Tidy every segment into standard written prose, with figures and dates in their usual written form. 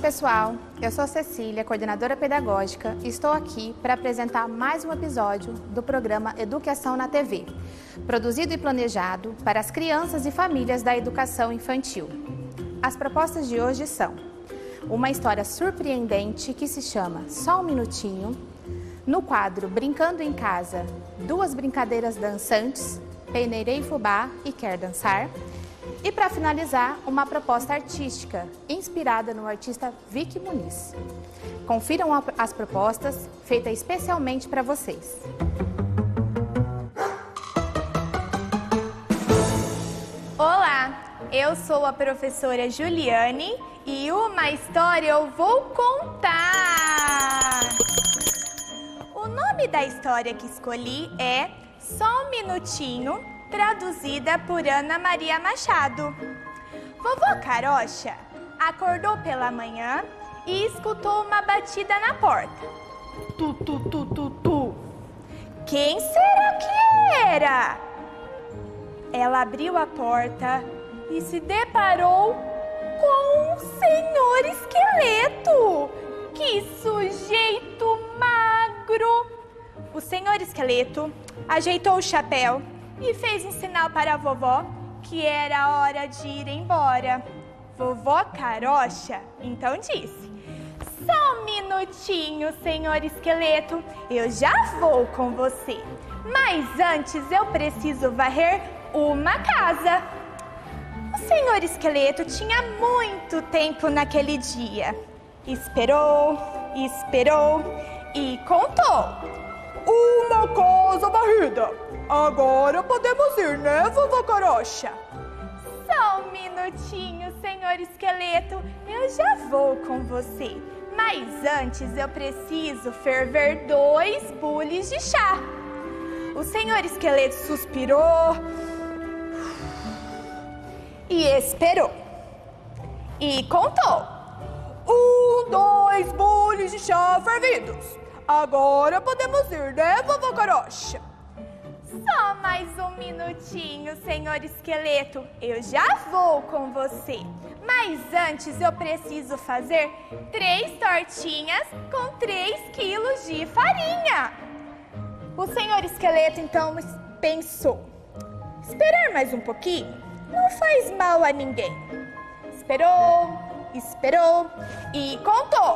pessoal, eu sou Cecília, coordenadora pedagógica, e estou aqui para apresentar mais um episódio do programa Educação na TV, produzido e planejado para as crianças e famílias da educação infantil. As propostas de hoje são uma história surpreendente que se chama Só um Minutinho, no quadro Brincando em Casa, duas brincadeiras dançantes, Peneirei Fubá e Quer Dançar, e para finalizar, uma proposta artística inspirada no artista Vicky Muniz. Confiram as propostas feitas especialmente para vocês. Olá, eu sou a professora Juliane e uma história eu vou contar. O nome da história que escolhi é Só um Minutinho, traduzida por Ana Maria Machado. Vovó Carocha acordou pela manhã e escutou uma batida na porta. Tu, tu, tu, tu, tu. Quem será que era? Ela abriu a porta e se deparou com o Senhor Esqueleto. Que sujeito magro! O Senhor Esqueleto ajeitou o chapéu e fez um sinal para a vovó que era hora de ir embora. Vovó Carocha então disse: só um minutinho, Senhor Esqueleto, eu já vou com você. Mas antes eu preciso varrer uma casa. O Senhor Esqueleto tinha muito tempo naquele dia. Esperou, esperou e contou. Uma casa varrida. Agora podemos ir, né, vovó Carocha? Só um minutinho, Senhor Esqueleto, eu já vou com você. Mas antes eu preciso ferver 2 bules de chá. O Senhor Esqueleto suspirou e esperou. E contou. 1, 2 bules de chá fervidos. Agora podemos ir, né, vovó Carocha? Só mais um minutinho, Senhor Esqueleto. Eu já vou com você. Mas antes eu preciso fazer 3 tortinhas com 3 quilos de farinha. O Senhor Esqueleto então pensou: esperar mais um pouquinho não faz mal a ninguém. Esperou, esperou e contou.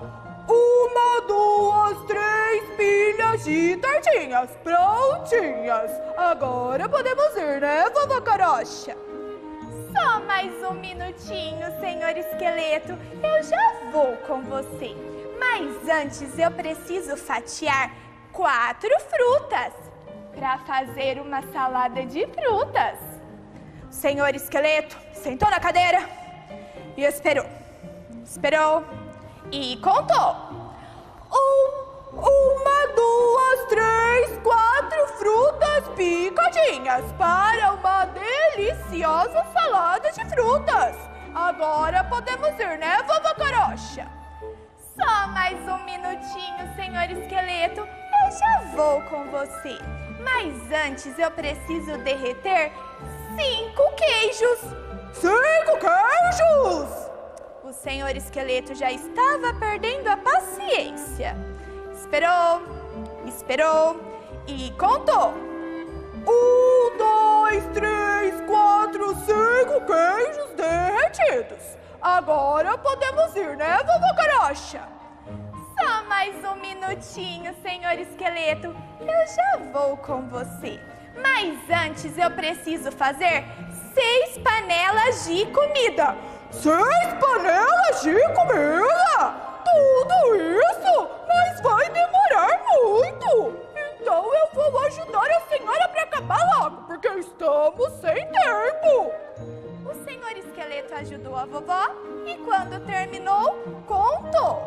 1, 2, 3 pilhas de tortinhas prontinhas. Agora podemos ir, né, vovó Carocha? Só mais um minutinho, Senhor Esqueleto. Eu já vou com você. Mas antes eu preciso fatiar 4 frutas para fazer uma salada de frutas. O Senhor Esqueleto sentou na cadeira e esperou. Esperou e contou. 1, 2, 3, 4 frutas picadinhas para uma deliciosa salada de frutas. Agora podemos ir, né, vovó Carocha? Só mais um minutinho, Senhor Esqueleto. Eu já vou com você. Mas antes eu preciso derreter 5 queijos. 5 queijos! O Senhor Esqueleto já estava perdendo a paciência. Esperou, esperou e contou. 1, 2, 3, 4, 5 queijos derretidos. Agora podemos ir, né, vovó Carocha? Só mais um minutinho, Senhor Esqueleto. Eu já vou com você. Mas antes eu preciso fazer 6 panelas de comida. 6 panelas de comida? Tudo isso? Mas vai demorar muito. Então eu vou ajudar a senhora para acabar logo, porque estamos sem tempo. O Senhor Esqueleto ajudou a vovó e quando terminou, contou.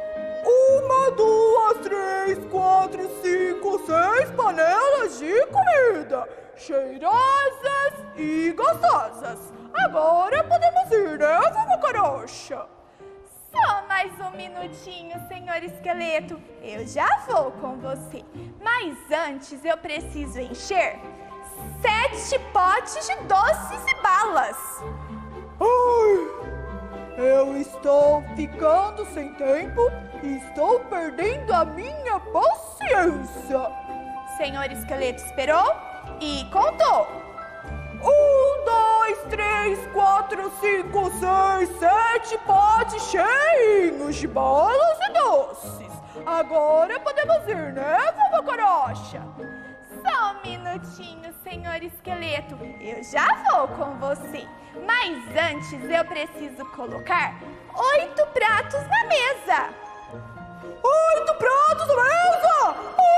1, 2, 3, 4, 5, 6 panelas de comida, cheirosas e gostosas. Agora podemos ir, né, vovó Carocha? Só mais um minutinho, Senhor Esqueleto. Eu já vou com você. Mas antes eu preciso encher 7 potes de doces e balas. Ai, Eu estou ficando sem tempo e estou perdendo a minha paciência. Senhor Esqueleto esperou e contou. 1, 2, 3, 4, 5, 6, 7 potes cheios de bolas e doces. Agora podemos ir, né, vovó Corocha? Só um minutinho, senhor Esqueleto. Eu já vou com você. Mas antes eu preciso colocar 8 pratos na mesa. 8 pratos na mesa!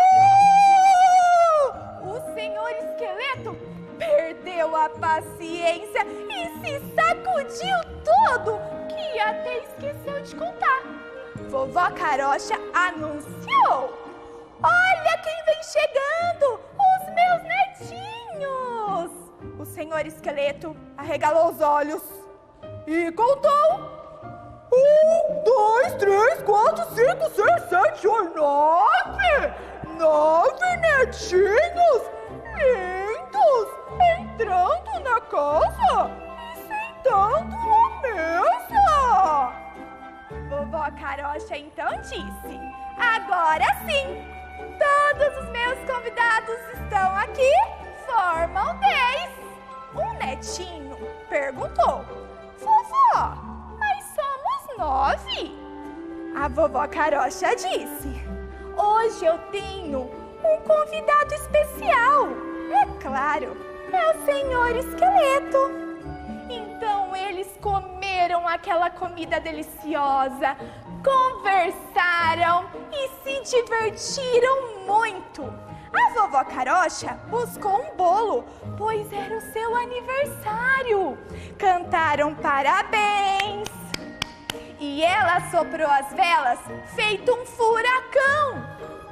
O senhor Esqueleto perdeu a paciência e se sacudiu todo, que até esqueceu de contar. Vovó Corocha anunciou. Olha quem vem chegando! Os meus netinhos! O senhor Esqueleto arregalou os olhos e contou. 1, 2, 3, 4, 5, 6, 7, 8, 9! 9 netinhos lindos entrando na casa e sentando à mesa! Vovó Corocha então disse. Agora sim! Todos os meus convidados estão aqui, formam 10. Um netinho perguntou. Vovó, mas somos 9. A vovó Corocha disse. Hoje eu tenho um convidado especial. É claro, é o senhor Esqueleto. Então eles comeram aquela comida deliciosa, conversaram e se divertiram muito. A vovó Corocha buscou um bolo, pois era o seu aniversário. Cantaram parabéns e ela soprou as velas feito um furacão.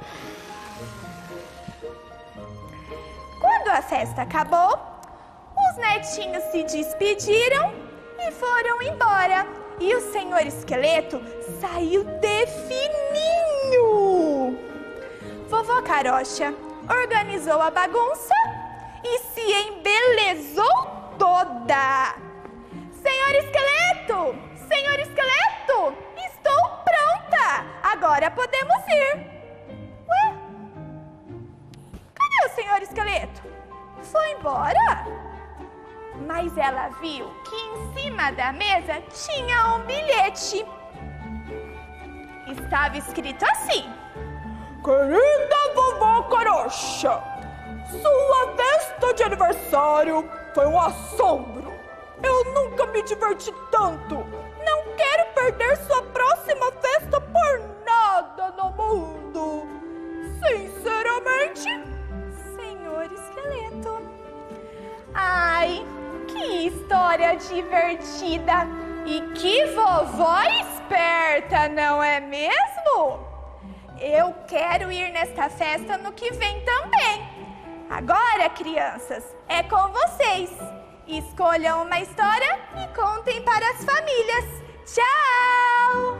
Quando a festa acabou, os netinhos se despediram e foram embora. E o senhor Esqueleto saiu de fininho. Vovó Corocha organizou a bagunça e se embelezou toda. Senhor Esqueleto! Senhor Esqueleto! Estou pronta! Agora podemos ir. Ué? Cadê o senhor Esqueleto? Foi embora? Mas ela viu que em cima da mesa tinha um bilhete. Estava escrito assim. Querida vovó Corocha, sua festa de aniversário foi um assombro. Eu nunca me diverti tanto. Não quero perder sua próxima festa por nada no mundo. Sinceramente, senhor Esqueleto. Ai, que história divertida! E que vovó esperta, não é mesmo? Eu quero ir nesta festa no que vem também. Agora, crianças, é com vocês. Escolham uma história e contem para as famílias. Tchau!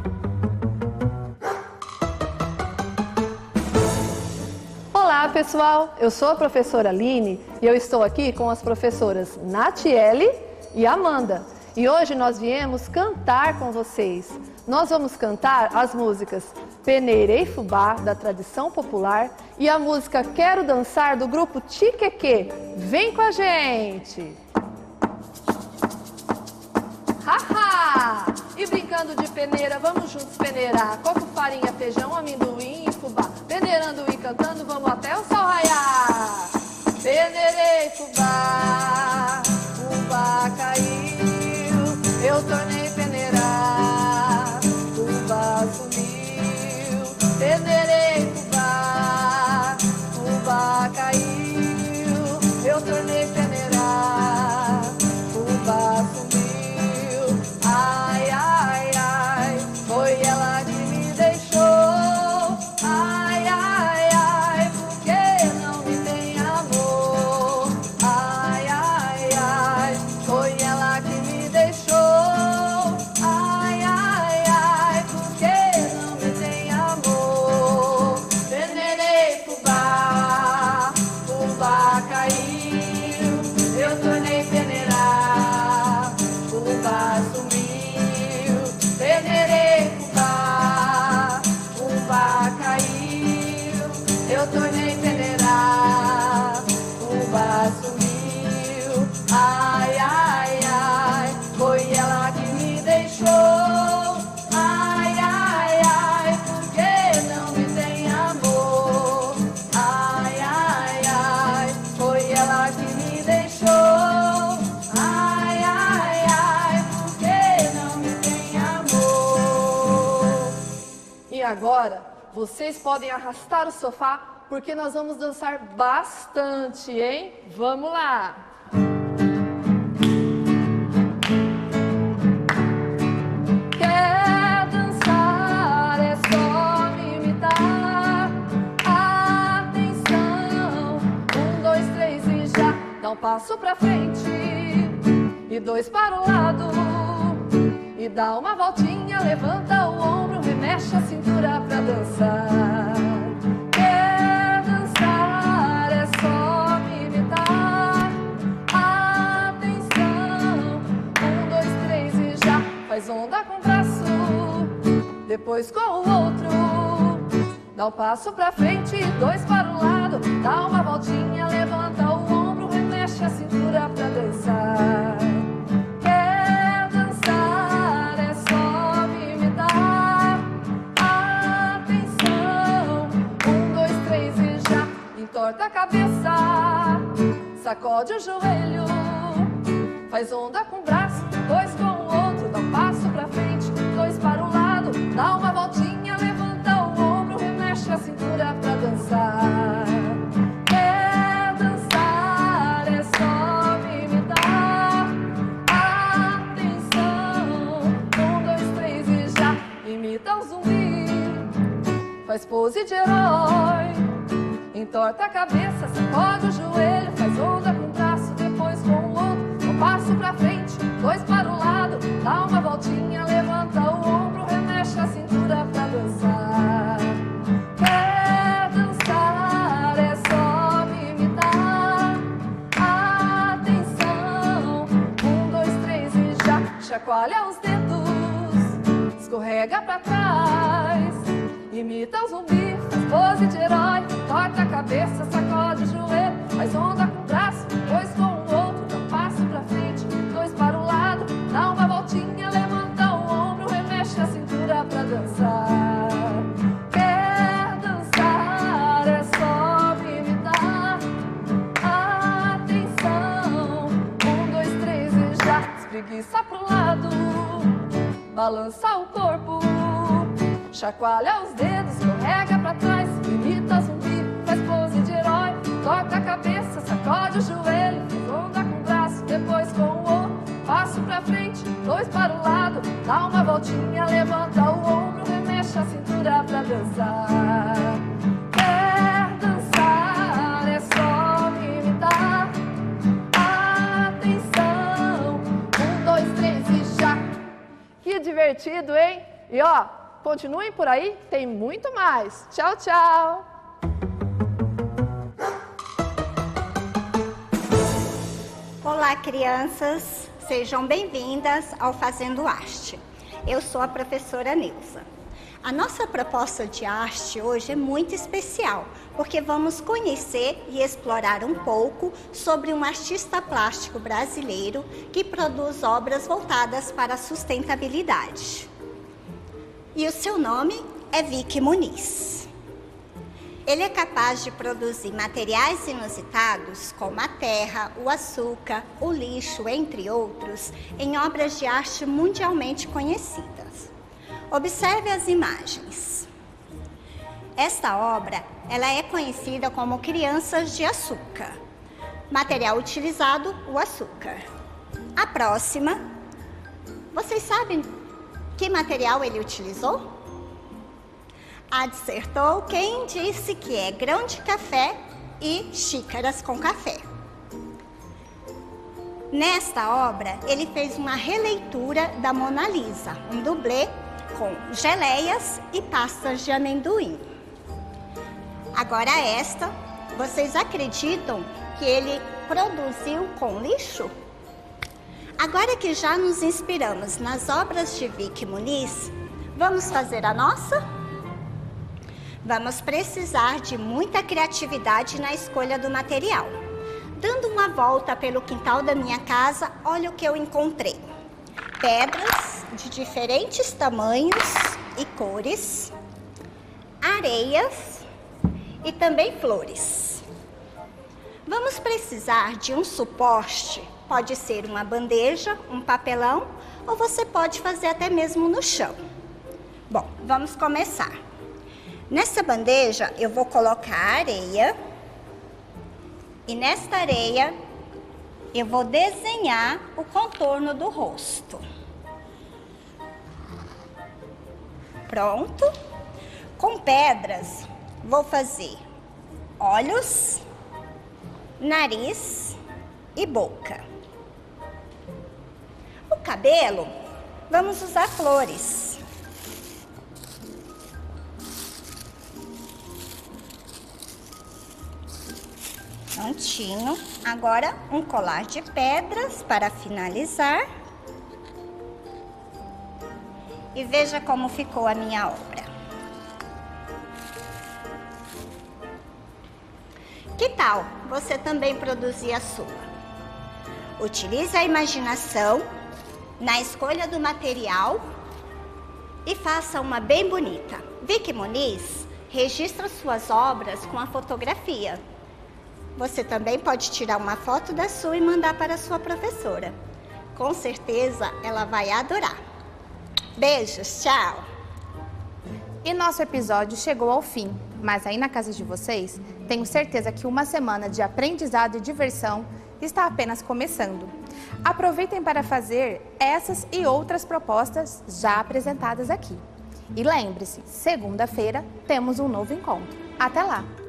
Olá, pessoal! Eu sou a professora Aline e eu estou aqui com as professoras Natiele e Amanda. E hoje nós viemos cantar com vocês. Nós vamos cantar as músicas Peneirei Fubá, da tradição popular, e a música Quero Dançar, do grupo Tiqueque. Vem com a gente! Haha! E brincando de peneira, vamos juntos peneirar. Coco, farinha, feijão, amendoim e fubá. Peneirando e cantando, vamos até o sol raiar. Peneirei fubá, fubá caiu, eu tornei peneirar, fubá sumiu. Peneirei fubá, fubá caiu, eu tornei peneirar, fubá sumiu. Ai, ai, ai, foi ela que me deixou. Ai, ai, ai, porque E agora, vocês podem arrastar o sofá, porque nós vamos dançar bastante, hein? Vamos lá! Quer dançar, é só me imitar. Atenção, 1, 2, 3 e já. Dá um passo pra frente e 2 para o lado. E dá uma voltinha, levanta o ombro, remexe a cintura pra dançar. Quer dançar, é só me imitar. Atenção, 1, 2, 3 e já. Faz onda com o braço, depois com o outro. Dá um passo pra frente e 2 para o lado. Dá uma voltinha, levanta o ombro, remexe a cintura pra dançar. Entorta a cabeça, sacode o joelho, faz onda com o braço, 2 com o outro, dá um passo pra frente, 2 para o lado, dá uma voltinha, levanta o ombro, remexe a cintura pra dançar. Quer dançar, é só me imitar. Atenção, 1, 2, 3 e já. Imita o zumbi, faz pose de herói. Entorta a cabeça, sacode o joelho, faz onda com o braço, depois com o outro. Um passo pra frente, 2 para o lado, dá uma voltinha, levanta o ombro, remexe a cintura pra dançar. Quer dançar, é só me imitar. Atenção, 1, 2, 3 e já. Chacoalha os dedos, escorrega pra trás. Imita o zumbi, faz pose de herói. Entorta a cabeça, sacode o joelho, faz onda com o braço, 2 com o outro, dá um passo pra frente, 2 para o lado, dá uma voltinha, levanta o ombro, remexe a cintura pra dançar. Quer dançar, é só me imitar. Atenção, 1, 2, 3 e já. Espreguiça pro lado, balança o corpo, chacoalha os dedos, escorrega pra trás, imita zumbi, faz pose de herói, torta a cabeça, sacode o joelho, faz onda com o braço, depois com o outro, passo pra frente, 2 para o lado, dá uma voltinha, levanta o ombro, remexe a cintura pra dançar. Quer dançar, é só me imitar. Atenção, 1, 2, 3 e já. Que divertido, hein? E ó, continuem por aí, tem muito mais. Tchau, tchau! Olá, crianças! Sejam bem-vindas ao Fazendo Arte. Eu sou a professora Neuza. A nossa proposta de arte hoje é muito especial, porque vamos conhecer e explorar um pouco sobre um artista plástico brasileiro que produz obras voltadas para a sustentabilidade. E o seu nome é Vicky Muniz. Ele é capaz de produzir materiais inusitados, como a terra, o açúcar, o lixo, entre outros, em obras de arte mundialmente conhecidas. Observe as imagens. Esta obra, ela é conhecida como Crianças de Açúcar. Material utilizado, o açúcar. A próxima, vocês sabem que material ele utilizou? Acertou quem disse que é grão de café e xícaras com café. Nesta obra, ele fez uma releitura da Mona Lisa, um dublê com geleias e pastas de amendoim. Agora esta, vocês acreditam que ele produziu com lixo? Agora que já nos inspiramos nas obras de Vicky Muniz, vamos fazer a nossa? Vamos precisar de muita criatividade na escolha do material. Dando uma volta pelo quintal da minha casa, olha o que eu encontrei. Pedras de diferentes tamanhos e cores, areias e também flores. Vamos precisar de um suporte, pode ser uma bandeja, um papelão, ou você pode fazer até mesmo no chão. Bom, vamos começar. Nessa bandeja eu vou colocar areia e nesta areia eu vou desenhar o contorno do rosto. Pronto? Com pedras vou fazer olhos, nariz e boca. O cabelo, vamos usar flores. Prontinho. Agora, um colar de pedras para finalizar. E veja como ficou a minha obra. Que tal você também produzir a sua? Utilize a imaginação na escolha do material e faça uma bem bonita. Vicky Muniz registra suas obras com a fotografia. Você também pode tirar uma foto da sua e mandar para a sua professora. Com certeza ela vai adorar. Beijos, tchau! E nosso episódio chegou ao fim, mas aí na casa de vocês, tenho certeza que uma semana de aprendizado e diversão está apenas começando. Aproveitem para fazer essas e outras propostas já apresentadas aqui. E lembre-se, segunda-feira temos um novo encontro. Até lá!